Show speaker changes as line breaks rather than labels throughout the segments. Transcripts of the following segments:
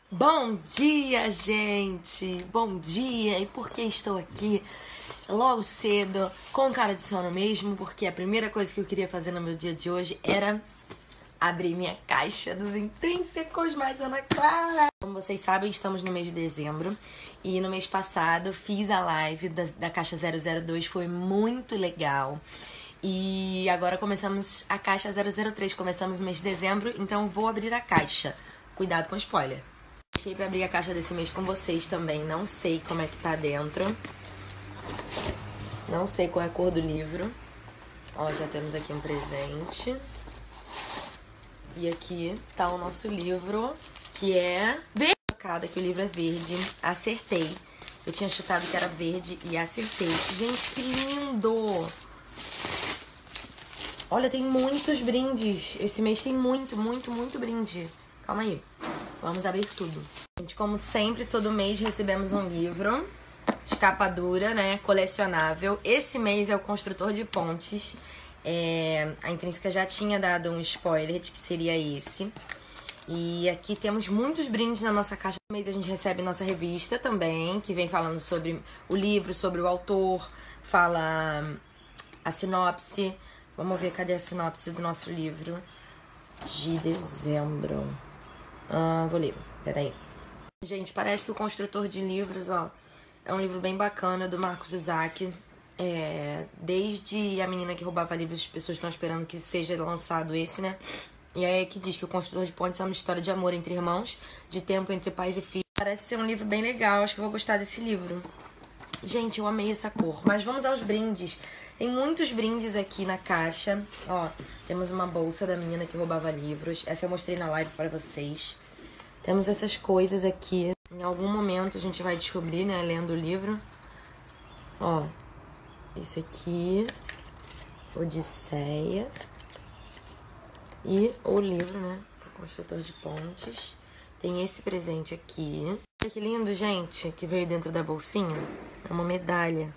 Bom dia, gente! Bom dia! E por que estou aqui logo cedo, com cara de sono mesmo? Porque a primeira coisa que eu queria fazer no meu dia de hoje era abrir minha caixa dos intrínsecos mais Ana Clara. Como vocês sabem, estamos no mês de dezembro e no mês passado fiz a live da caixa 002, foi muito legal. E agora começamos a caixa 003, começamos o mês de dezembro, então vou abrir a caixa. Cuidado com spoiler. Deixei pra abrir a caixa desse mês com vocês também, não sei como é que tá dentro. Não sei qual é a cor do livro. Ó, já temos aqui um presente. E aqui tá o nosso livro, que é verde. Que o livro é verde. Acertei. Eu tinha chutado que era verde e acertei. Gente, que lindo! Olha, tem muitos brindes. Esse mês tem muito brinde. Calma aí. Vamos abrir tudo. Gente, como sempre, todo mês recebemos um livro de capa dura, né? Colecionável. Esse mês é o Construtor de Pontes. A Intrínseca já tinha dado um spoiler de que seria esse. E aqui temos muitos brindes na nossa caixa. No mês a gente recebe nossa revista também, que vem falando sobre o livro, sobre o autor. Fala a sinopse. Vamos ver, cadê a sinopse do nosso livro de dezembro? Vou ler, peraí. Gente, parece que o Construtor de Livros, ó, é um livro bem bacana do Marcos Uzak. Desde A Menina que Roubava Livros, as pessoas estão esperando que seja lançado esse, né? E aí que diz que o Construtor de Pontes é uma história de amor entre irmãos, de tempo entre pais e filhos. Parece ser um livro bem legal, acho que eu vou gostar desse livro. Gente, eu amei essa cor. Mas vamos aos brindes. Tem muitos brindes aqui na caixa. Ó, temos uma bolsa da Menina que Roubava Livros. Essa eu mostrei na live para vocês. Temos essas coisas aqui. Em algum momento a gente vai descobrir, né, lendo o livro. Ó, isso aqui. Odisseia. E o livro, né, o Construtor de Pontes. Tem esse presente aqui. Olha que lindo, gente, que veio dentro da bolsinha. É uma medalha.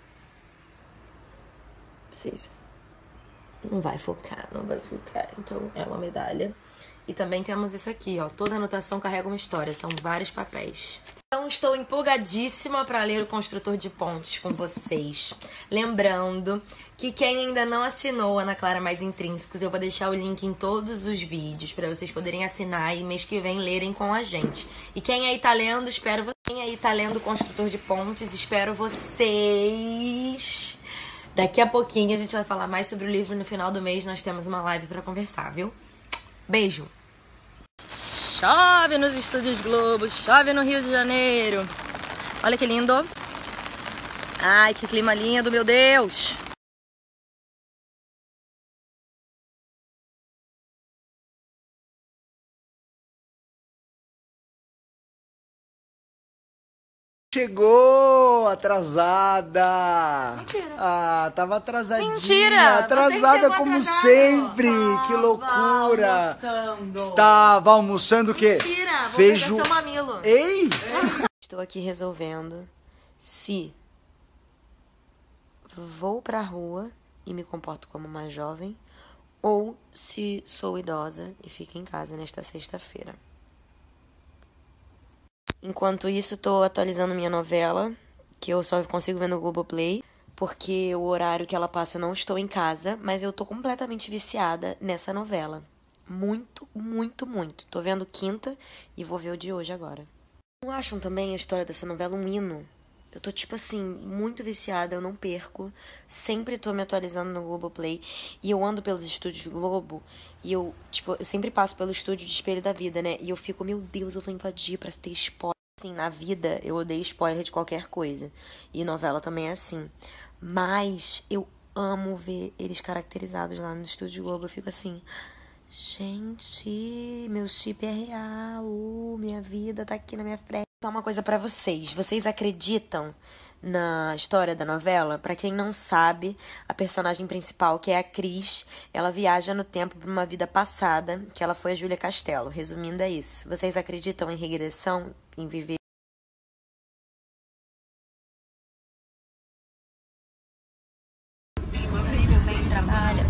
Vocês não vai focar. Então é uma medalha. E também temos isso aqui, ó. Toda anotação carrega uma história. São vários papéis. Então estou empolgadíssima para ler o Construtor de Pontes com vocês. Lembrando que quem ainda não assinou Ana Clara Mais Intrínsecos, eu vou deixar o link em todos os vídeos para vocês poderem assinar e mês que vem lerem com a gente. E quem aí tá lendo, quem aí tá lendo o Construtor de Pontes, espero vocês. Daqui a pouquinho a gente vai falar mais sobre o livro. No final do mês nós temos uma live para conversar, viu? Beijo! Chove nos Estúdios Globo, chove no Rio de Janeiro. Olha que lindo. Ai, que clima lindo, meu Deus.
Chegou atrasada.
Mentira.
Tava atrasadinha.
Mentira.
Atrasada como
atrasado.
sempre. Que loucura. Estava almoçando o quê?
Mentira, vou pegar seu mamilo.
Ei!
Estou aqui resolvendo se vou pra rua e me comporto como uma jovem ou se sou idosa e fico em casa nesta sexta-feira. Enquanto isso, tô atualizando minha novela, que eu só consigo ver no Globoplay, porque o horário que ela passa eu não estou em casa, mas eu tô completamente viciada nessa novela. Muito. Tô vendo quinta e vou ver o de hoje agora. Não acham também a história dessa novela um hino? Eu tô, tipo assim, muito viciada, eu não perco. Sempre tô me atualizando no Globoplay. E eu ando pelos estúdios Globo e eu sempre passo pelo estúdio de Espelho da Vida, né? E eu fico, meu Deus, eu vou invadir pra ter spoiler. Assim, na vida, eu odeio spoiler de qualquer coisa. E novela também é assim. Mas eu amo ver eles caracterizados lá no estúdio Globo. Eu fico assim, gente, meu chip é real. Minha vida tá aqui na minha frente. Então, uma coisa pra vocês. Vocês acreditam na história da novela? Pra quem não sabe, a personagem principal, que é a Cris, ela viaja no tempo pra uma vida passada, que ela foi a Júlia Castelo. Resumindo, é isso. Vocês acreditam em regressão? Em viver? Trabalha.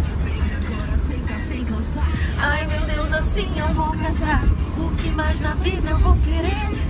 Ai, meu Deus, assim eu vou casar. O que mais na vida eu vou querer?